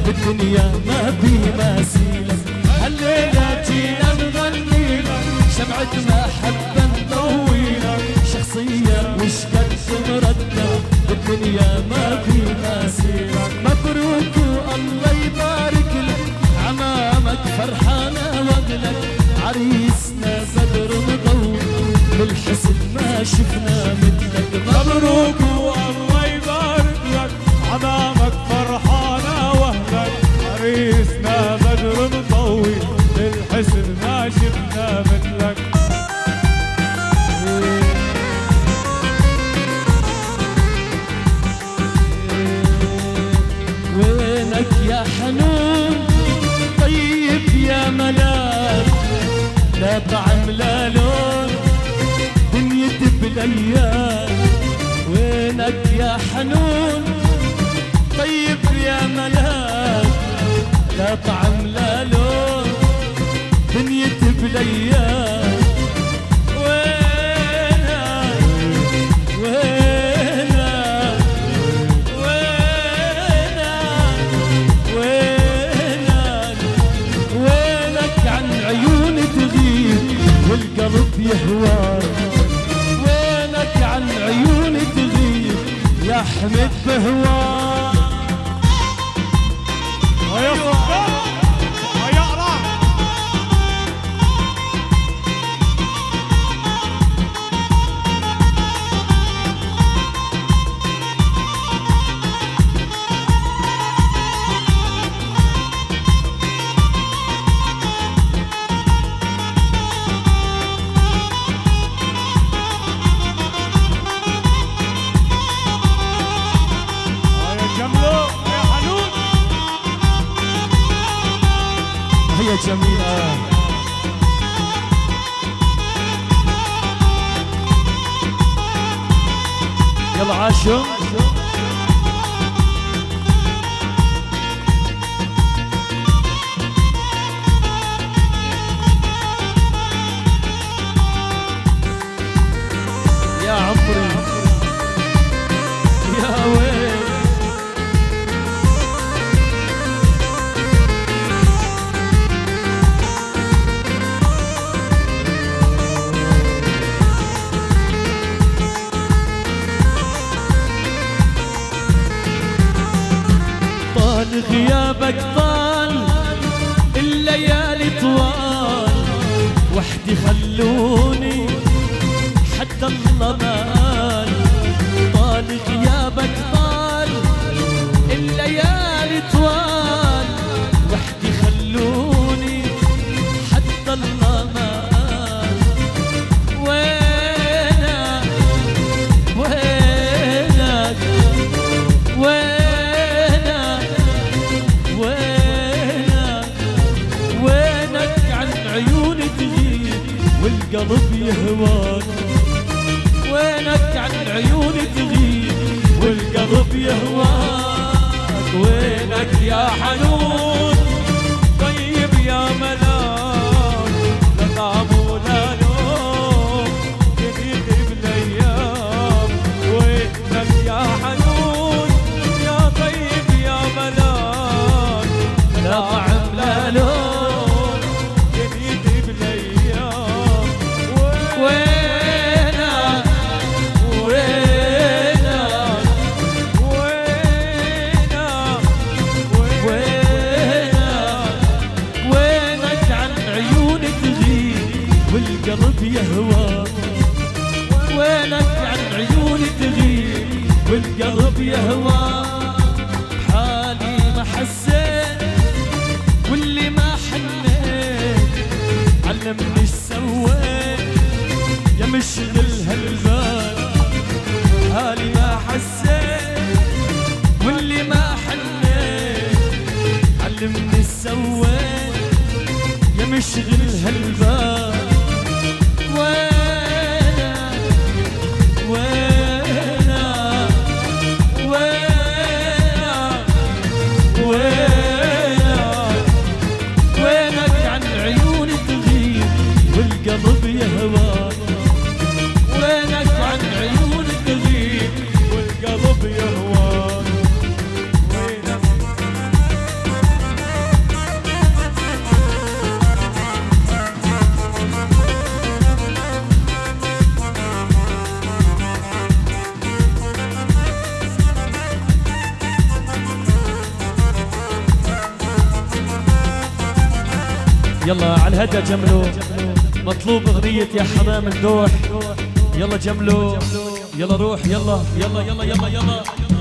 بالدنيا ما في مثيلك. هالليلة جينا نغني لك شمعة محبة مطويلة، شخصية وش قد مردة بالدنيا ما في مثيلك. مبروك والله يبارك لك عمامك فرحانة واغلك، عريسنا بدر مضوي بالحسن ما شفنا مثلك. مبروك والله يبارك لك عمامك فرحانة واهلك، عريسنا بدر مضوي بالحسن ما شفنا مثلك. وينك يا حنون طيب يا ملاك، لا طعم لا لون دنيتي بالايام. وينك يا حنون طيب يا ملاك، لا طعم لا لون دنيتي بالايام. وينك وينك وينك وينك عن عيوني تغيب والقلب يهواك. وينك عن عيوني تغيب يا حمد بهواك. ويا صفار ويا أعراف هي جميلة. يلا عاشو يا عمري يا ويل. غيابك طال الليالي طوال، وحدي خلوني حتى الله مال. طال غيابك طال الليالي طوال، وحدي خلوني حتى الله مال. وينك وينك وينك والقلب يهواك. وينك عن عيوني تغيب والقلب يهواك. وينك يا حنون طيب يا ملاك، لا طعم ولا لون دنيتي بالايام. وينك يا حنون يا طيب يا ملاك، لا طعم لا لون والقلب يهواك. وينك عن عيوني تغيب والقلب يهواك. حالي ما حسيت واللي ما حنيت، علمني ايش سويت يا مشغل هالبال. حالي ما حسيت واللي ما حنيت، علمني ايش سويت يا مشغل هالبال. وينك وينك وينك وينك وينك عن عيوني تغيب والقلب يهواك. وينك عن عيوني تغيب والقلب يهواك. وينك يلا على الهدى جملو، مطلوب اغنية يا حمام الدوح. يلا جملو، يلا روح، يلا يلا يلا يلا يلا.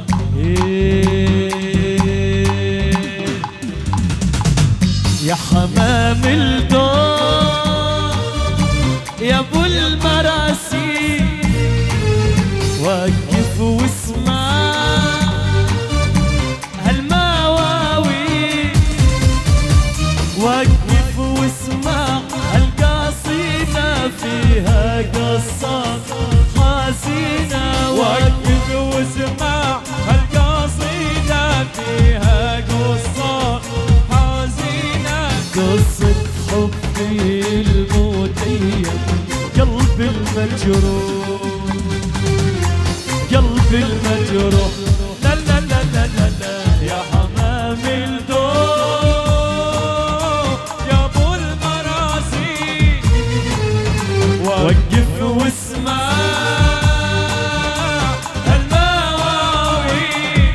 يا حمام الدوح يا ابو المراسي، وقف واسمع هالمواويل، وقف واسمع هالقصيدة فيها قصة حزينة، وقف واسمع هالقصيدة فيها قصة حزينة، قصة حبي المودية قلبي المجروح، قلبي المجروح. لا لا لا لا لا لا يا حمام الدوح يا ابو المراسي، وقف واسمع هالمواويل،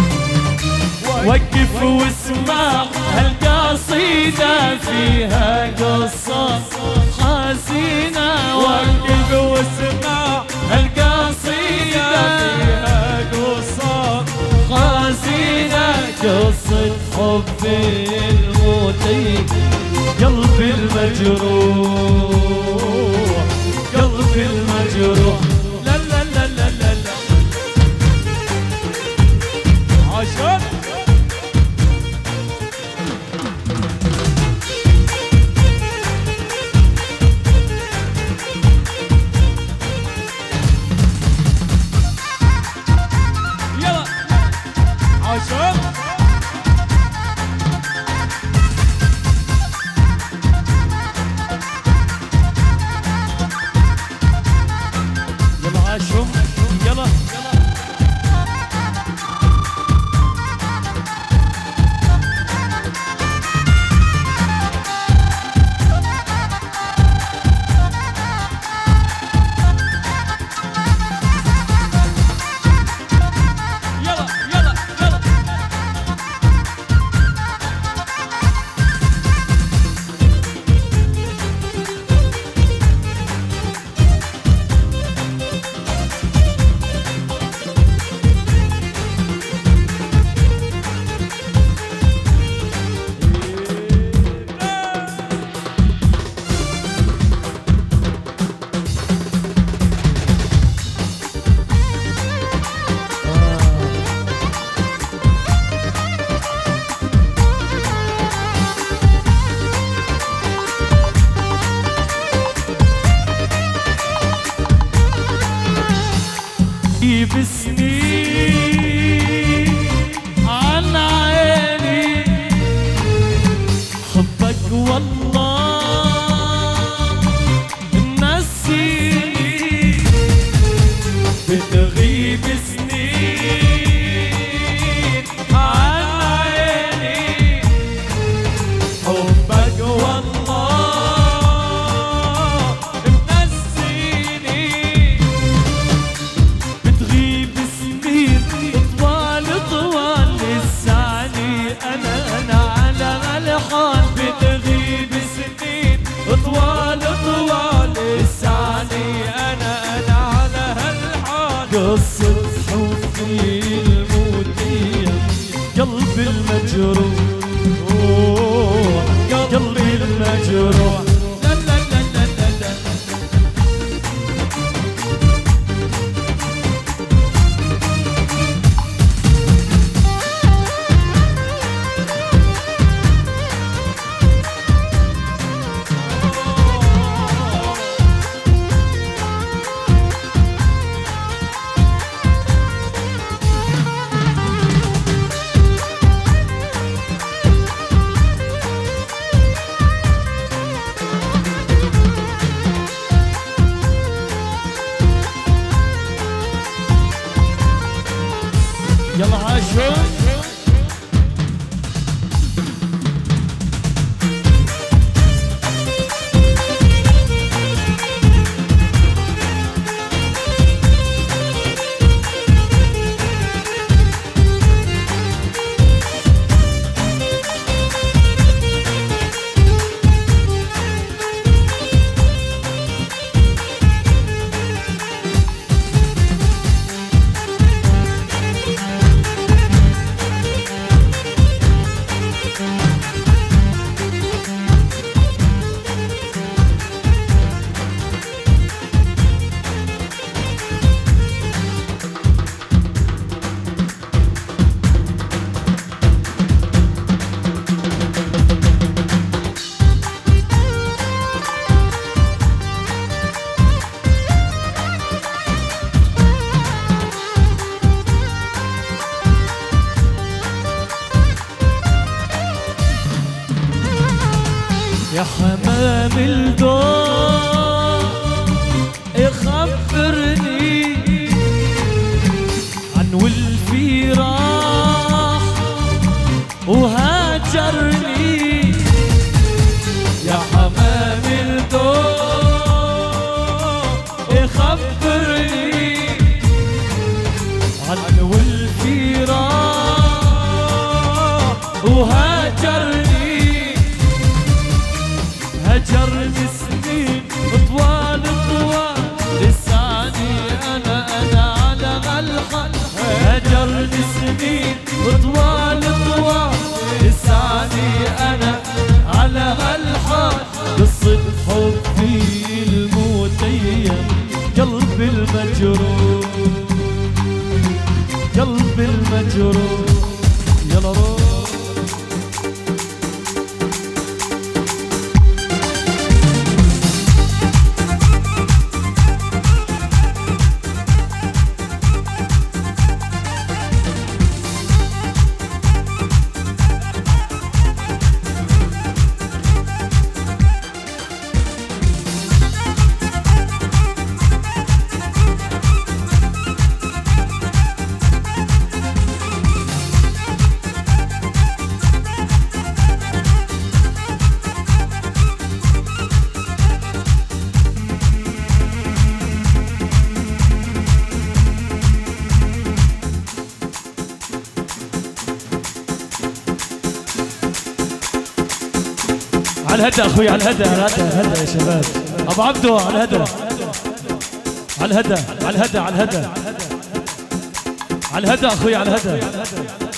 وقف واسمع هالقصيدة فيها قصة حزينة، وقف واسمع هالقصيدة فيها قصة حزينة، قصة حبي المودي قلبي المجروح، قلبي المجروح. لا لا لا لا لا لا عشان يلا عشان يلا عاشهم، يلا يلا يلا يلا. بسنين عن عيني حبك والله نسيني، بتغيب سنين عن عيني حبك والله منسيني، بتغيب سنين طوال طوال لساني أنا على هالحال، بتغيب سنين طوال طوال لساني أنا على هالحال، قصة حبي المودية قلبي المجروح، قلبي المجروح. لا لا لا لا لا لا يا حمام الدور اخبرني عن والفراق وهاجرني. يا حمام الدور اخبرني عن والفراق وهاجرني. هجرني سنين طوال لساني أنا على غالحال. هجرني سنين طوال لساني أنا على غالحال. قصة حبي المتيم قلبي المجروح قلبي المجروح. يلا روح على الهدى اخوي، على الهدى على الهدى على الهدى يا شباب. ابو عبدو على الهدى على الهدى على الهدى على الهدى على الهدى اخوي على الهدى.